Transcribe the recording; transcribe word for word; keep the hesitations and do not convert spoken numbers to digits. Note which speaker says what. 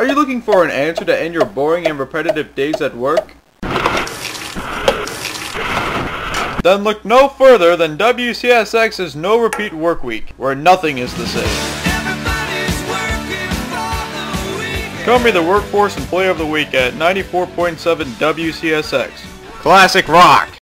Speaker 1: Are you looking for an answer to end your boring and repetitive days at work? Then look no further than W C S X's No Repeat Work Week, where nothing is the same. Come be the Workforce Employee of the Week at ninety-four point seven W C S X. Classic rock!